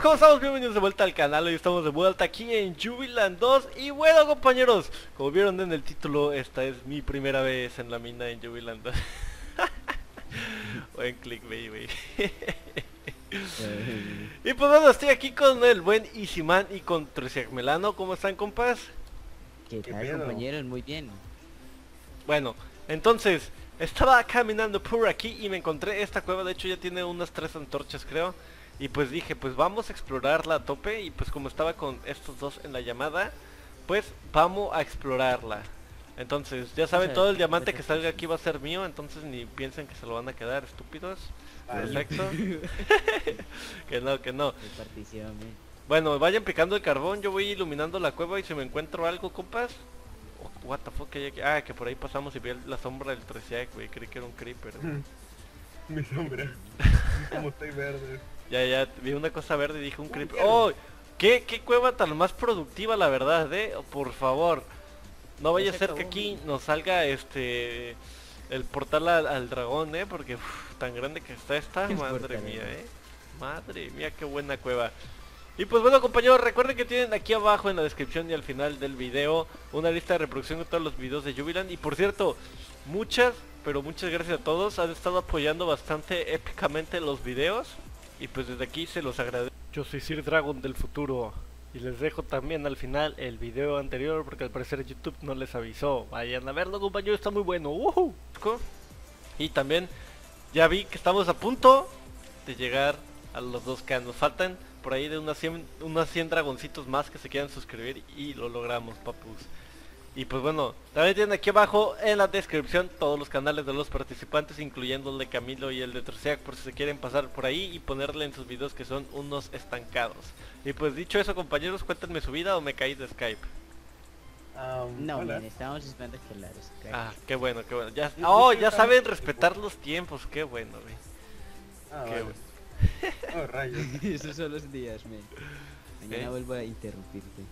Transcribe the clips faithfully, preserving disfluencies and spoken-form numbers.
¿cómo estamos? Bienvenidos de vuelta al canal. Hoy estamos de vuelta aquí en Jubiland dos. Y bueno, compañeros, como vieron en el título, esta es mi primera vez en la mina en Jubiland dos. Buen clickbait, güey. Y pues bueno, estoy aquí con el buen Isiman y con Tresiak Melano. ¿Cómo están, compas? ¿Qué tal, compañeros? Muy bien. Bueno, entonces, estaba caminando por aquí y me encontré esta cueva. De hecho ya tiene unas tres antorchas, creo. Y pues dije, pues vamos a explorarla a tope. Y pues como estaba con estos dos en la llamada, pues vamos a explorarla. Entonces, ya saben, todo el diamante que salga aquí va a ser mío. Entonces ni piensen que se lo van a quedar, estúpidos. Perfecto. Que no, que no. Bueno, vayan picando el carbón. Yo voy iluminando la cueva y si me encuentro algo, compas. Oh, what the fuck que hay aquí. Ah, que por ahí pasamos y vi la sombra del Tresiak, güey. Creí que era un creeper. Mi sombra. Como estoy verde. Ya, ya, vi una cosa verde y dije un creeper. ¡Oh! ¿Qué, qué cueva tan más productiva, la verdad, eh? Por favor. No vaya a ser que aquí nos salga este... el portal al, al dragón, eh. Porque uf, tan grande que está esta. Madre mía, eh. Madre mía, qué buena cueva. Y pues bueno, compañeros, recuerden que tienen aquí abajo en la descripción y al final del video una lista de reproducción de todos los videos de Jubiland. Y por cierto, muchas, pero muchas gracias a todos. Han estado apoyando bastante épicamente los videos. Y pues desde aquí se los agradezco. Yo soy Sir Dragon del futuro. Y les dejo también al final el video anterior porque al parecer YouTube no les avisó. Vayan a verlo, compañeros, está muy bueno. ¡Woohoo! Y también ya vi que estamos a punto de llegar a los dos K. Nos faltan por ahí de unas cien, unas cien dragoncitos más que se quieran suscribir y lo logramos, papus. Y pues bueno, también tienen aquí abajo en la descripción todos los canales de los participantes, incluyendo el de Camilo y el de Tresiak, por si se quieren pasar por ahí y ponerle en sus videos que son unos estancados. Y pues dicho eso, compañeros, cuéntenme su vida o me caí de Skype. Um, no, man, estamos esperando que la Skype. Ah, qué bueno, qué bueno. Ya, oh, ya saben respetar los tiempos, qué bueno, güey. Ah, qué vale. bueno. Oh, rayos. Esos son los días, man. Mañana ¿Eh? vuelvo a interrumpirte.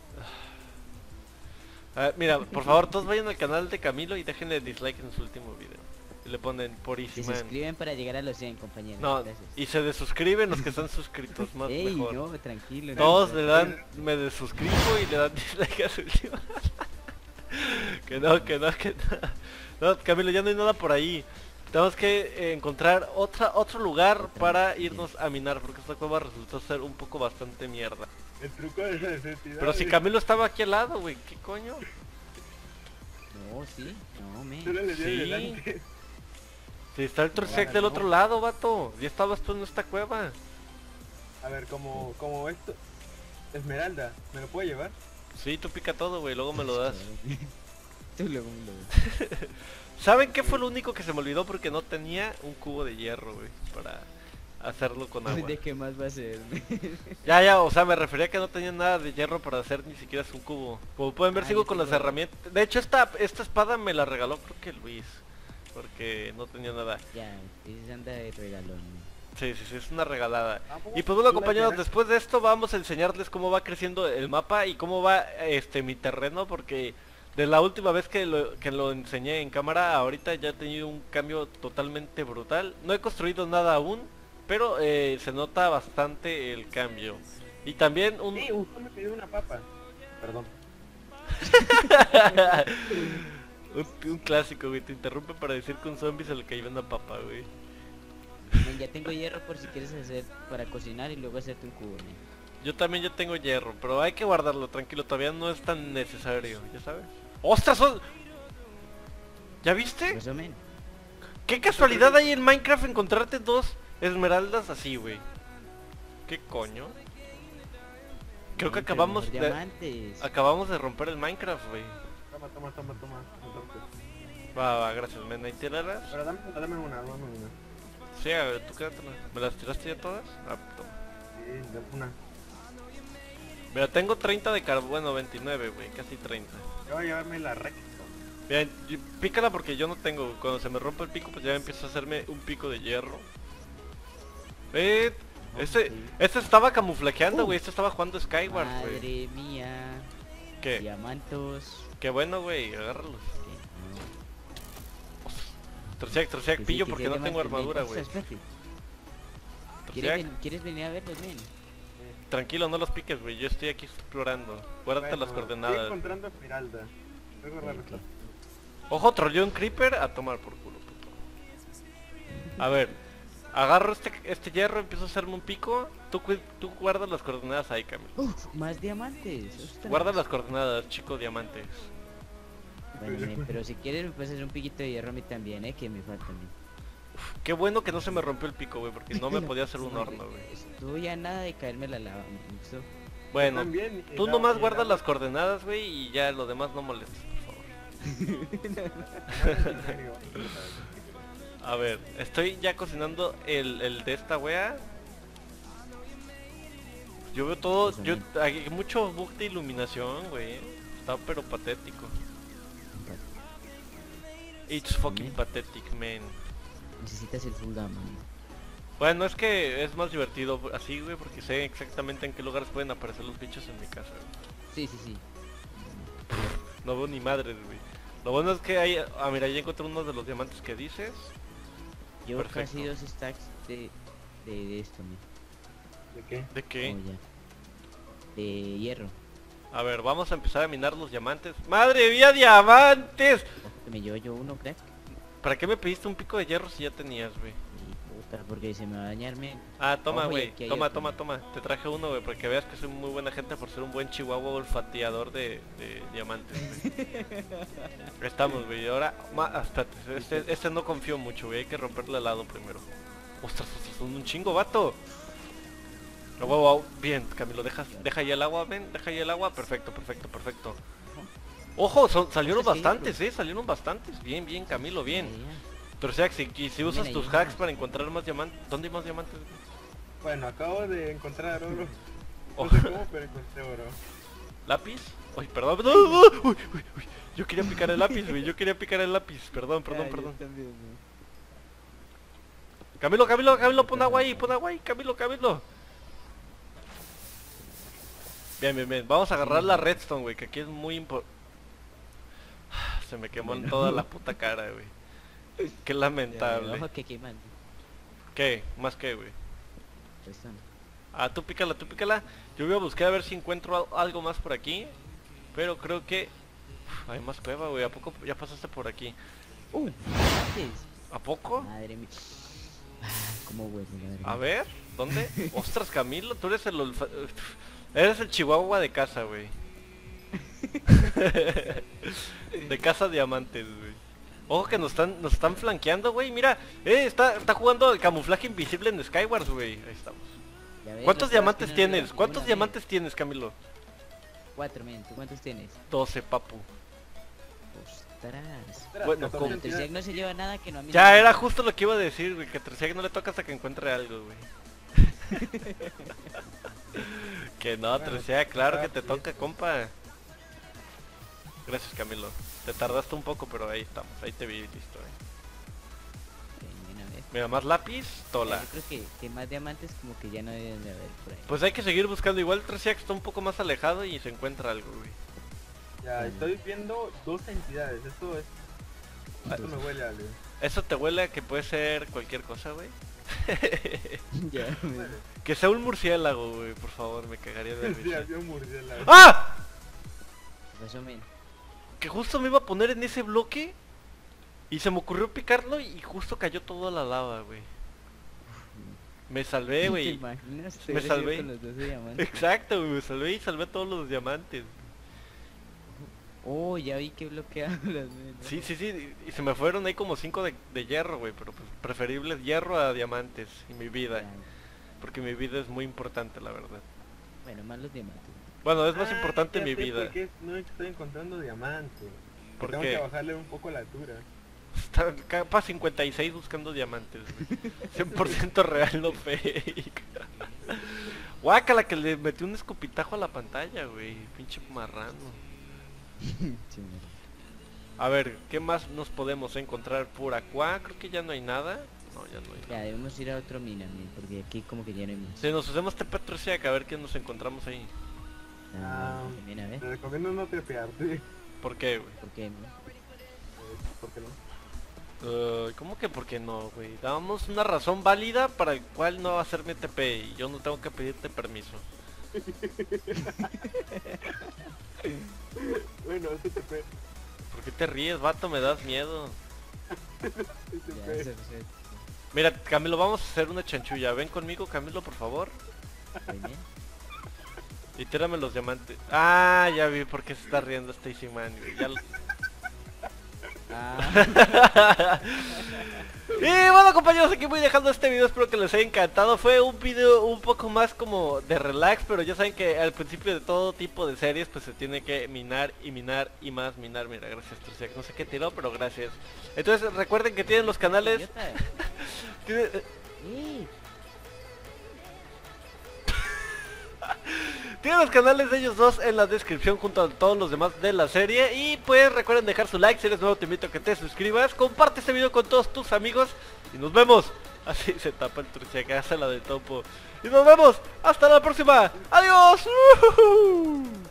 A ver, mira, por favor, todos vayan al canal de Camilo y déjenle dislike en su último video. Y le ponen por Se Isiman. suscriben para llegar a los cien, compañeros. No, Gracias. y se desuscriben los que están suscritos, más Ey, mejor. no, tranquilo. Todos no, le dan, me desuscribo y le dan dislike a su última. Que no, que no, que no. No, Camilo, ya no hay nada por ahí. Tenemos que eh, encontrar otra, otro lugar Otra para vez. irnos a minar, porque esta cueva resultó ser un poco bastante mierda. El truco de esa necesidad. Pero si Camilo estaba aquí al lado, güey, ¿qué coño? No, sí, no, me. Tú le le di Sí. adelante. Si está el Tresiak Ahora del no. otro lado, vato. Ya estabas tú en esta cueva. A ver, como, como esto. Esmeralda, ¿me lo puede llevar? Sí, tú pica todo, güey, luego me lo das. Tú luego me lo das. ¿Saben qué fue lo único que se me olvidó? Porque no tenía un cubo de hierro, güey, para hacerlo con agua. ¿De qué más va a ser? Ya, ya, o sea, me refería a que no tenía nada de hierro para hacer ni siquiera un cubo. Como pueden ver, Ah, sigo yo con las tengo- herramientas. De hecho, esta, esta espada me la regaló creo que Luis, porque no tenía nada. Ya, ese anda de regalón. Sí, sí, sí, es una regalada. Ah, ¿cómo? Y pues bueno, ¿Tú la compañeros, tienes? después de esto vamos a enseñarles cómo va creciendo el mapa y cómo va este mi terreno, porque de la última vez que lo, que lo enseñé en cámara, ahorita ya he tenido un cambio totalmente brutal. No he construido nada aún, pero eh, se nota bastante el cambio. Y también un... Sí, usted me pidió una papa. Perdón. un, un clásico, güey, te interrumpe para decir que un zombie se le cayó una papa, güey. Men, ya tengo hierro por si quieres hacer para cocinar y luego hacerte un cubo, men. Yo también ya tengo hierro, pero hay que guardarlo, tranquilo, todavía no es tan necesario, ya sabes. ¡Ostras! Son... ¿Ya viste? Eso, men. ¿Qué casualidad hay en Minecraft encontrarte dos esmeraldas así, güey? ¿Qué coño? Creo que Men, pero acabamos mejor de... diamantes. Acabamos de romper el Minecraft, güey. Toma, toma, toma, toma. No te preocupes. Va, va, gracias, men. ¿Ahí tiraras? Pero dame, dame una, dame una. Sí, a ver, tú quédatela. ¿Me las tiraste ya todas? Ah, toma. Sí, dame una. Mira, tengo treinta de carbón, bueno, veintinueve, güey, casi treinta. Yo voy a llevarme la recta. Bien, y- pícala porque yo no tengo. Cuando se me rompe el pico, pues ya empiezo a hacerme un pico de hierro. Eh, este, sí. este estaba camuflajeando, Uh. güey. Este estaba jugando Skyward, güey. Madre mía. ¿Qué? Diamantos. Qué bueno, güey, agárralos. ¿Qué? Tresiak, Tresiak, Que sí, pillo que porque sí hay no tengo diamantes, men. armadura, Ostras, güey. espérate. ¿Quieres, Tresiak, ven- ¿Quieres venir a verlos, men? tranquilo, no los piques, güey. Yo estoy aquí explorando. Guárdate Bueno, las estoy coordenadas. encontrando Esmeralda. Algo raro está. Ojo, troleó un creeper a tomar por culo, puto. A ver, agarro este, este hierro, empiezo a hacerme un pico. Tú, cu- tú guardas las coordenadas ahí, Camilo. Uf, más diamantes. ostras. Guarda las coordenadas, chico diamantes. Bueno, men, pero si quieres me puedes hacer un piquito de hierro a mí también, eh, que me falta a mí. Qué bueno que no se me rompió el pico, güey, porque no me podía hacer un horno, güey. Estuvo ya nada de caerme la lava, me gustó. Bueno, También, tú el nomás agua- guardas el las coordenadas, güey, y ya lo demás no molestes, por favor. A ver, estoy ya cocinando el, el de esta wea. Yo veo todo, Eso, yo, men. hay mucho bug de iluminación, güey. Está pero patético. It's fucking Men. pathetic, man. Necesitas el full dama. Bueno, es que es más divertido así, güey, porque sé exactamente en qué lugares pueden aparecer los bichos en mi casa, güey. Sí, sí, sí. No veo ni madres, güey. Lo bueno es que hay... Ah, mira, ya encontré uno de los diamantes que dices. Yo Perfecto. casi dos stacks de, de, de esto, men. ¿De qué? ¿De qué? Oh, ya. De hierro. A ver, vamos a empezar a minar los diamantes. ¡Madre mía, diamantes! Ojo que me llevo yo uno, crack. ¿Para qué me pediste un pico de hierro si ya tenías, güey? Y puta, porque se me va a dañar, men. Ah, toma, Ojo, y güey. aquí hay Toma, otro, toma, men. toma. Te traje uno, güey, para que veas que soy muy buena gente por ser un buen chihuahua olfateador de, de diamantes, güey. Estamos, güey. Ahora, ma, espérate, este, este no confío mucho, güey. Hay que romperle el lado primero. Ostras, ostras, son un chingo, vato. No, wow, wow. Bien, Camilo, deja, deja ahí el agua, ven. Deja ahí el agua. Perfecto, perfecto, perfecto. Ojo, son, salieron Ostras, sí, bastantes, eh. Salieron bastantes. Bien, bien, Camilo, bien. Ya, ya. Pero o sea, si, y si usas ahí, tus ajá. hacks para encontrar más diamantes, ¿dónde hay más diamantes? Bueno, acabo de encontrar oro. Oh. No sé cómo, pero encontré oro. ¿Lápiz? Uy, perdón. ¡No, no! Uy, uy, uy. Yo quería picar el lápiz, güey. Yo quería picar el lápiz. Perdón, perdón, Ya, yo perdón. también, men. Camilo, Camilo, Camilo, pon agua ahí, pon agua ahí, Camilo, Camilo. Bien, bien, bien. Vamos a agarrar la redstone, güey, que aquí es muy importante. Se me quemó en toda la puta cara, güey. Qué Ya, lamentable. Ojo que queman. ¿Qué? ¿Más qué, güey? Redstone. Ah, tú pícala, tú pícala. Yo voy a buscar a ver si encuentro al- algo más por aquí. Pero creo que... Uf, hay más cueva, güey. ¿A poco ya pasaste por aquí? Uh, ¿qué es? ¿A poco? Madre mía. Ah, cómo huele, madre A mía. ver, ¿dónde? Ostras, Camilo, tú eres el olfa... Eres el chihuahua de casa, güey. De casa diamantes, güey. Ojo que nos están, nos están flanqueando, güey. Mira, eh, está, está jugando el camuflaje invisible en Skywars, güey. Ahí estamos. Ya ves, ¿Cuántos los diamantes pruebas que no tienes? llevan ¿Cuántos ninguna, diamantes tienes, Camilo? men. Cuatro, men. ¿Tú cuántos tienes? doce, papu. Ostras. Espera, Bueno, catorce ¿cómo? Pero tienes- Terciac no se lleva nada que no a mí. Ya no. era justo lo que iba a decir, güey. Que a Terciac no le toca hasta que encuentre algo, güey. Que no, Bueno, Terciac, claro que te sí. toca, compa. Gracias, Camilo. Te tardaste un poco, pero ahí estamos. Ahí te vi, listo, eh. Ven, a ver. Mira, más lápiz, tola. Yo creo que, que más diamantes como que ya no deben de haber por ahí. Pues hay que seguir buscando. Igual Terciac está un poco más alejado y se encuentra algo, güey. Ya, estoy viendo dos entidades. Esto es... Esto me huele a algo. Eso te huele a que puede ser cualquier cosa, güey. ya, men. Bueno, Que sea un murciélago, güey, por favor, me cagaría de sí, risa. había un murciélago. ¡Ah! ¿Qué pasó, men? Que justo me iba a poner en ese bloque y se me ocurrió picarlo y justo cayó toda la lava, güey. Me salvé, ¿Te güey. imaginas? Me Te hubiera salvé. sido con los dos diamantes. Exacto, güey, me salvé y salvé todos los diamantes. Oh, ya vi que bloquearon las men. Sí, sí, sí, y se me fueron ahí como cinco de, de hierro, güey, pero pues preferible hierro a diamantes y mi vida, Ya, porque mi vida es muy importante, la verdad. bueno, más los diamantes. Bueno, es más Ah, importante ya mi sé vida. por qué no estoy encontrando diamantes. ¿Por Tengo qué? que bajarle un poco la altura. Está capa cincuenta y seis buscando diamantes, güey. cien por ciento real, no fake. Guácala, que le metí un escupitajo a la pantalla, güey. Pinche marrano. Sí, men. A ver, ¿qué más nos podemos encontrar por acá? Creo que ya no hay nada. No, ya no hay Ya, nada. debemos ir a otro mina, men, porque aquí como que ya no hay más. Si nos hacemos T P Tresiac, a ver qué nos encontramos ahí. Ah, Ah. también, a ver. Te recomiendo no trepearte. ¿Por qué, güey? ¿Por qué, men? Eh, ¿Por qué no? Uh, ¿Cómo que por qué no, güey? Damos una razón válida para el cual no hacerme T P y yo no tengo que pedirte permiso. Bueno, S T P. ¿Por qué te ríes, vato? Me das miedo. Ya, S T se- P. se- Mira, Camilo, vamos a hacer una chanchulla. Ven conmigo, Camilo, por favor. muy bien. Y tírame los diamantes. Ah, ya vi por qué se está riendo Stacy Man. güey. Ya lo- Ah, Y bueno, compañeros, aquí voy dejando este video. Espero que les haya encantado. Fue un video un poco más como de relax, pero ya saben que al principio de todo tipo de series pues se tiene que minar y minar y más minar. Mira, gracias, Truciac. No sé qué tiró, pero gracias. Entonces recuerden que tienen los canales. idiota. tienen- Sí. Tienen los canales de ellos dos en la descripción junto a todos los demás de la serie. Y pues recuerden dejar su like. Si eres nuevo te invito a que te suscribas. Comparte este video con todos tus amigos. Y nos vemos. Así se tapa el Truciac, hace la de topo. Y nos vemos. Hasta la próxima. Adiós.